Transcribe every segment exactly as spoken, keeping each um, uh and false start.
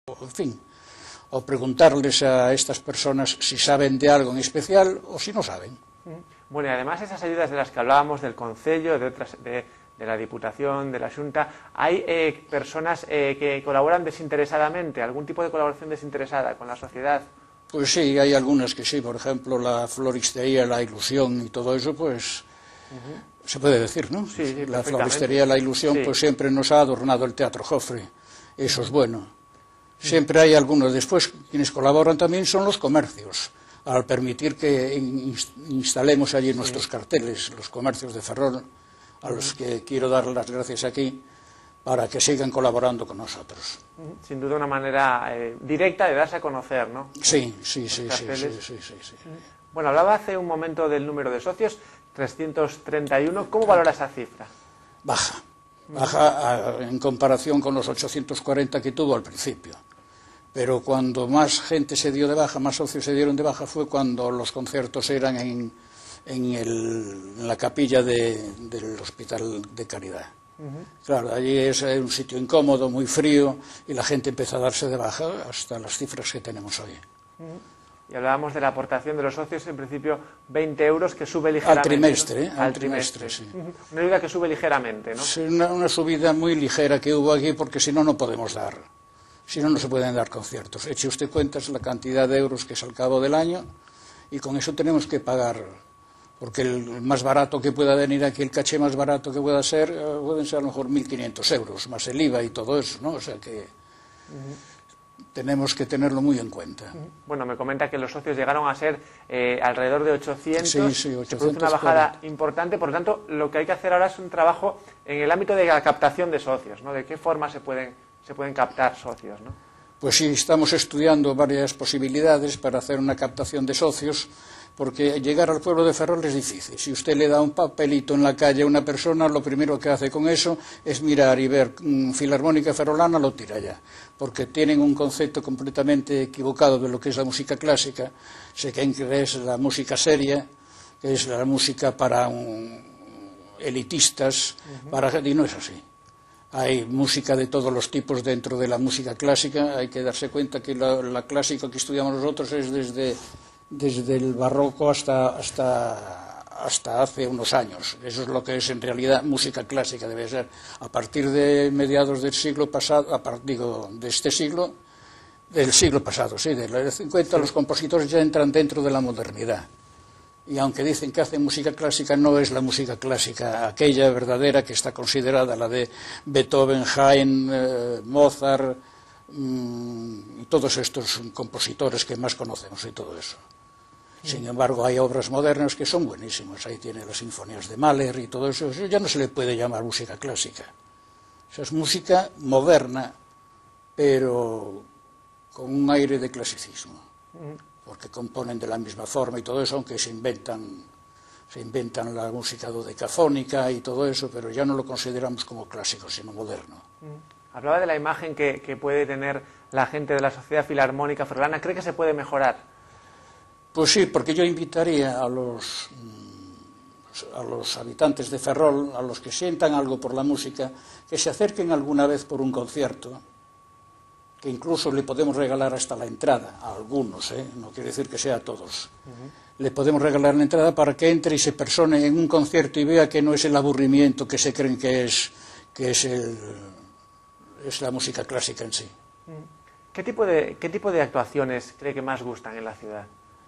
en fin, o preguntarles a estas personas si saben de algo en especial o si no saben. Bueno, y además esas ayudas de las que hablábamos, del Concello, de, otras, de, de la Diputación, de la Xunta, ¿hay eh, personas eh, que colaboran desinteresadamente, algún tipo de colaboración desinteresada con la sociedad? Pues sí, hay algunas que sí, por ejemplo, la floristería, la ilusión y todo eso, pues uh-huh. se puede decir, ¿no? Sí, sí, la floristería, la ilusión, sí. Pues siempre nos ha adornado el Teatro Jofre, eso uh-huh. es bueno. Siempre hay algunos. Después, quienes colaboran también son los comercios, al permitir que instalemos allí nuestros carteles, los comercios de Ferrol, a los que quiero dar las gracias aquí, para que sigan colaborando con nosotros. Sin duda una manera eh, directa de darse a conocer, ¿no? Sí, sí, sí, sí, sí, sí, sí, sí. Bueno, hablaba hace un momento del número de socios, trescientos treinta y uno. ¿Cómo valora esa cifra? Baja, baja a, en comparación con los ochocientos cuarenta que tuvo al principio. Pero cuando más gente se dio de baja, más socios se dieron de baja, fue cuando los conciertos eran en, en, el, en la capilla de, del Hospital de Caridad. Uh-huh. Claro, allí es un sitio incómodo, muy frío, y la gente empezó a darse de baja hasta las cifras que tenemos hoy. Uh-huh. Y hablábamos de la aportación de los socios, en principio veinte euros, que sube ligeramente. Al trimestre, ¿no? ¿eh? Al, Al trimestre, trimestre, sí. Uh-huh. Una ayuda que sube ligeramente, ¿no? Sí, una, una subida muy ligera que hubo aquí, porque si no, no podemos dar. Si no, no se pueden dar conciertos. Eche usted cuentas la cantidad de euros que es al cabo del año, y con eso tenemos que pagar, porque el más barato que pueda venir aquí, el caché más barato que pueda ser, pueden ser a lo mejor mil quinientos euros, más el I V A y todo eso, ¿no? O sea que uh-huh. tenemos que tenerlo muy en cuenta. Uh-huh. Bueno, me comenta que los socios llegaron a ser eh, alrededor de ochocientos, sí, sí, ochocientos, se produce una bajada importante, por lo tanto, lo que hay que hacer ahora es un trabajo en el ámbito de la captación de socios, ¿no? De qué forma se pueden... se pueden captar socios, ¿no? Pues sí, estamos estudiando varias posibilidades para hacer una captación de socios, porque llegar al pueblo de Ferrol es difícil. Si usted le da un papelito en la calle a una persona, lo primero que hace con eso es mirar y ver um, Filarmónica Ferrolana, lo tira ya, porque tienen un concepto completamente equivocado de lo que es la música clásica. Se creen que es la música seria, que es la música para um, elitistas, uh-huh. para, y no es así. Hay música de todos los tipos dentro de la música clásica. Hay que darse cuenta que la, la clásica que estudiamos nosotros es desde, desde el barroco hasta, hasta, hasta hace unos años. Eso es lo que es en realidad música clásica, debe ser. A partir de mediados del siglo pasado, a partir, digo, de este siglo, del siglo pasado, sí, de los cincuenta, sí. Los compositores ya entran dentro de la modernidad. Y aunque dicen que hacen música clásica, no es la música clásica aquella verdadera que está considerada la de Beethoven, Haydn, eh, Mozart mmm, y todos estos compositores que más conocemos y todo eso. Sin embargo, hay obras modernas que son buenísimas. Ahí tiene las sinfonías de Mahler y todo eso. Eso ya no se le puede llamar música clásica. Esa es música moderna, pero con un aire de clasicismo. Porque componen de la misma forma y todo eso, aunque se inventan, se inventan la música dodecafónica y todo eso, pero ya no lo consideramos como clásico, sino moderno. Mm. Hablaba de la imagen que, que puede tener la gente de la Sociedad Filarmónica Ferrolana. ¿Cree que se puede mejorar? Pues sí, porque yo invitaría a los, a los habitantes de Ferrol, a los que sientan algo por la música, que se acerquen alguna vez por un concierto, que incluso le podemos regalar hasta la entrada a algunos, ¿eh? No quiere decir que sea a todos. Uh-huh. Le podemos regalar la entrada para que entre y se persone en un concierto y vea que no es el aburrimiento que se creen que es, que es, el, es la música clásica en sí. ¿Qué tipo de, qué tipo de actuaciones cree que más gustan en la ciudad?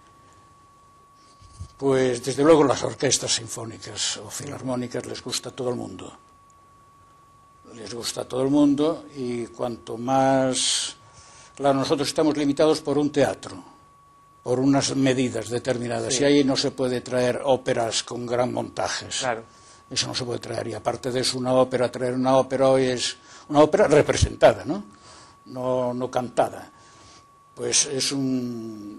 Pues desde luego las orquestas sinfónicas o filarmónicas les gusta a todo el mundo. Les gusta a todo el mundo, y cuanto más... Claro, nosotros estamos limitados por un teatro, por unas medidas determinadas, sí. Y ahí no se puede traer óperas con gran montajes. Claro. Eso no se puede traer, y aparte de eso, una ópera, traer una ópera hoy es una ópera representada, ¿no? No, no cantada. Pues es un...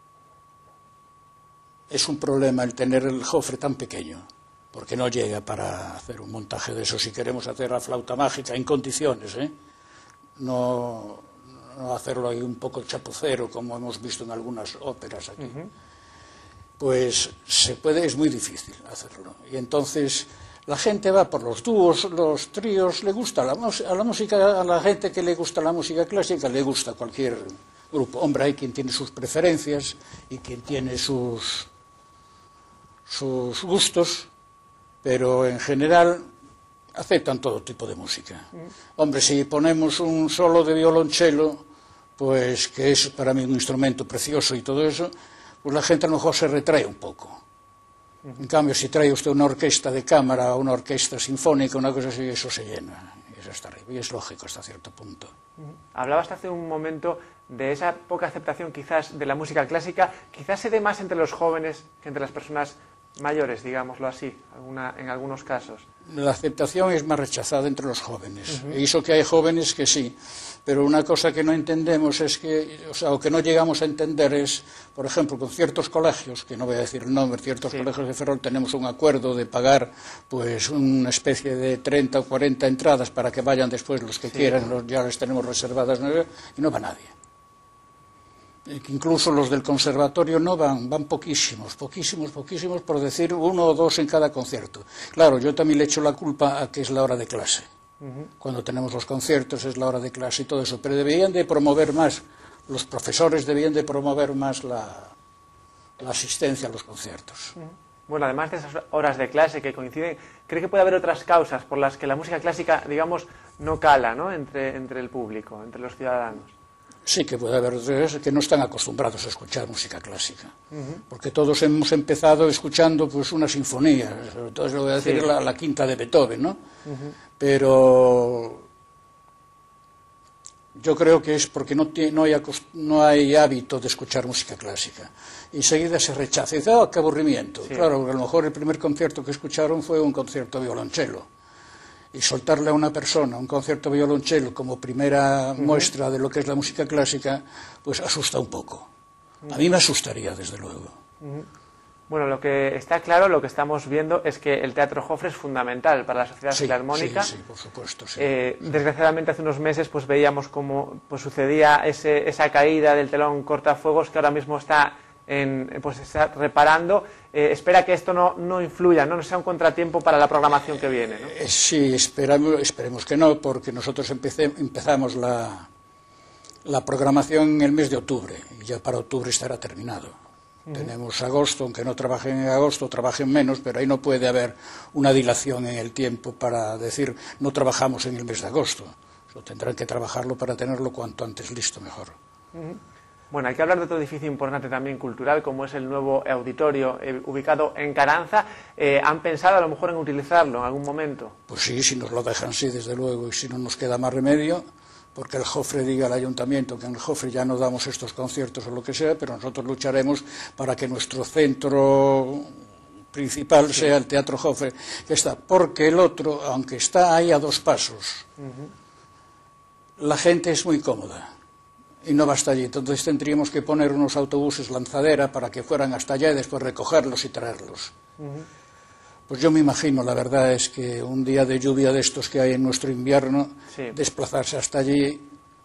es un problema el tener el Jofre tan pequeño, porque no llega para hacer un montaje de eso. Si queremos hacer la flauta mágica en condiciones, ¿eh? no, no hacerlo ahí un poco chapucero, como hemos visto en algunas óperas aquí. Uh-huh. Pues se puede, es muy difícil hacerlo. Y entonces La gente va por los dúos, los tríos, le gusta la, a la música, a la gente que le gusta la música clásica, le gusta cualquier grupo. Hombre, hay quien tiene sus preferencias y quien tiene sus, sus gustos, pero en general aceptan todo tipo de música. Hombre, si ponemos un solo de violonchelo, pues que es para mí un instrumento precioso y todo eso, pues la gente a lo mejor se retrae un poco. En cambio, si trae usted una orquesta de cámara o una orquesta sinfónica, una cosa así, eso se llena. Eso está arriba. Y es lógico hasta cierto punto. Hablabas hace un momento de esa poca aceptación quizás de la música clásica. Quizás se dé más entre los jóvenes que entre las personas mayores, digámoslo así, alguna, en algunos casos. La aceptación es más rechazada entre los jóvenes. Uh-huh. Y eso que hay jóvenes que sí. Pero una cosa que no entendemos es que, o sea, o que no llegamos a entender es, por ejemplo, con ciertos colegios, que no voy a decir el nombre, ciertos sí. colegios de Ferrol tenemos un acuerdo de pagar pues una especie de treinta o cuarenta entradas para que vayan después los que sí. quieran, los, ya les tenemos reservadas, y no va nadie. Incluso los del conservatorio no van, van poquísimos, poquísimos, poquísimos, por decir uno o dos en cada concierto. Claro, yo también le echo la culpa a que es la hora de clase. Uh-huh. Cuando tenemos los conciertos es la hora de clase y todo eso, pero deberían de promover más, los profesores debían de promover más la, la asistencia a los conciertos. Uh-huh. Bueno, además de esas horas de clase que coinciden, ¿cree que puede haber otras causas por las que la música clásica, digamos, no cala, ¿no? entre, entre el público, entre los ciudadanos? Sí que puede haber otras que no están acostumbrados a escuchar música clásica, uh-huh. porque todos hemos empezado escuchando pues una sinfonía, sobre todo lo voy a decir sí. la, la quinta de Beethoven, ¿no? Uh-huh. Pero yo creo que es porque no, tiene, no, hay, no hay hábito de escuchar música clásica. Y enseguida se rechaza. Y dice, oh, qué aburrimiento. Sí. Claro, a lo mejor el primer concierto que escucharon fue un concierto de violonchelo. Y soltarle a una persona un concierto de violonchelo como primera uh-huh. muestra de lo que es la música clásica, pues asusta un poco. Uh-huh. A mí me asustaría, desde luego. Uh-huh. Bueno, lo que está claro, lo que estamos viendo es que el Teatro Jofre es fundamental para la sociedad sí, filarmónica. Sí, sí, por supuesto, sí. Eh, desgraciadamente hace unos meses pues veíamos cómo pues, sucedía ese, esa caída del telón cortafuegos que ahora mismo está, en, pues, está reparando. Eh, espera que esto no, no influya, ¿no? no sea un contratiempo para la programación que viene, ¿no? Eh, sí, esperamos, esperemos que no, porque nosotros empecé, empezamos la, la programación en el mes de octubre, y ya para octubre estará terminado. Uh-huh. Tenemos agosto, aunque no trabajen en agosto, trabajen menos, pero ahí no puede haber una dilación en el tiempo para decir no trabajamos en el mes de agosto. Eso tendrán que trabajarlo para tenerlo cuanto antes listo, mejor. Uh-huh. Bueno, hay que hablar de otro edificio importante también cultural, como es el nuevo auditorio eh, ubicado en Caranza. Eh, ¿Han pensado a lo mejor en utilizarlo en algún momento? Pues sí, si nos lo dejan, sí, desde luego, y si no nos queda más remedio, porque el Jofre diga al ayuntamiento que en el Jofre ya no damos estos conciertos o lo que sea, pero nosotros lucharemos para que nuestro centro principal sí. sea el Teatro Jofre, que está, porque el otro, aunque está ahí a dos pasos, uh-huh. la gente es muy cómoda. Y no va hasta allí, entonces tendríamos que poner unos autobuses lanzadera para que fueran hasta allá y después recogerlos y traerlos. Uh-huh. Pues yo me imagino, la verdad es que un día de lluvia de estos que hay en nuestro invierno, sí. desplazarse hasta allí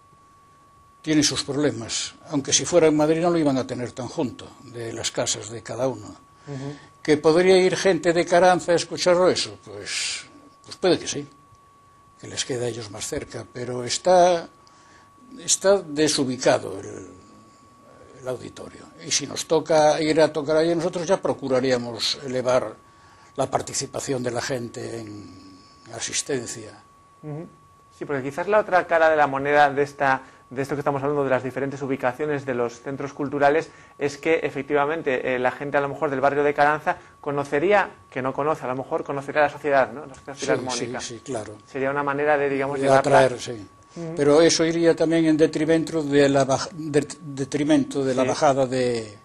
tiene sus problemas. Aunque si fuera en Madrid no lo iban a tener tan junto, de las casas de cada uno. Uh-huh. ¿Que podría ir gente de Caranza a escucharlo eso? Pues, pues puede que sí, que les queda a ellos más cerca, pero está... está desubicado el, el auditorio. Y si nos toca ir a tocar allí, nosotros ya procuraríamos elevar la participación de la gente en asistencia. Uh-huh. Sí, porque quizás la otra cara de la moneda de esta de esto que estamos hablando, de las diferentes ubicaciones de los centros culturales, es que efectivamente eh, la gente a lo mejor del barrio de Caranza conocería, que no conoce, a lo mejor conocería la sociedad, ¿no? La sociedad filarmónica. Sí, sí, claro. Sería una manera de, digamos, de atraer, sí. Uh-huh. Pero eso iría también en detrimento de la, baj de, detrimento de sí. la bajada de,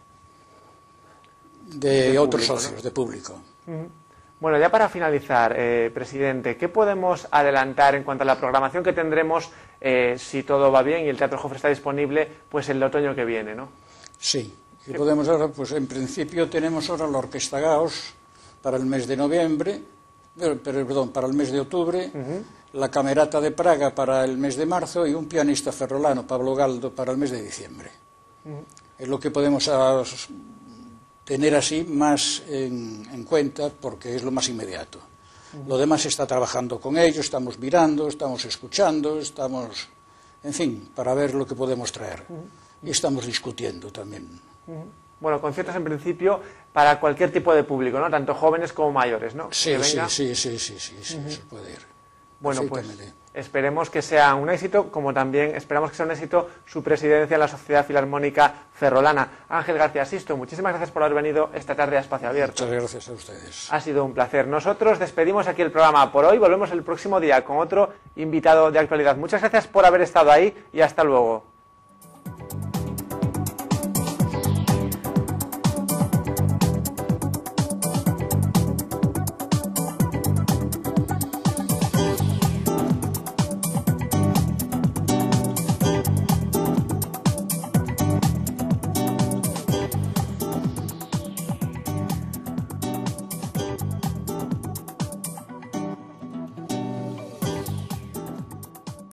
de, de otros público, socios, ¿no? de público. Uh-huh. Bueno, ya para finalizar, eh, presidente, ¿qué podemos adelantar en cuanto a la programación que tendremos, eh, si todo va bien y el Teatro Jofre está disponible, pues el otoño que viene, ¿no? Sí, que podemos ahora, pues en principio tenemos ahora la Orquesta Gaos para el mes de noviembre, pero, perdón, para el mes de octubre, uh-huh. la Camerata de Praga para el mes de marzo y un pianista ferrolano, Pablo Galdo, para el mes de diciembre. Uh-huh. Es lo que podemos a, tener así más en, en cuenta porque es lo más inmediato. Lo demás se está trabajando con ellos, estamos mirando, estamos escuchando, estamos, en fin, para ver lo que podemos traer. Y estamos discutiendo también. Bueno, conciertos en principio para cualquier tipo de público, ¿no? Tanto jóvenes como mayores, ¿no? Sí, sí, sí, sí, sí, sí, sí, uh-huh. Se puede ir. Bueno, pues esperemos que sea un éxito, como también esperamos que sea un éxito su presidencia en la Sociedad Filarmónica Ferrolana. Ángel García Sisto, muchísimas gracias por haber venido esta tarde a Espacio Abierto. Muchas gracias a ustedes. Ha sido un placer. Nosotros despedimos aquí el programa por hoy, volvemos el próximo día con otro invitado de actualidad. Muchas gracias por haber estado ahí y hasta luego.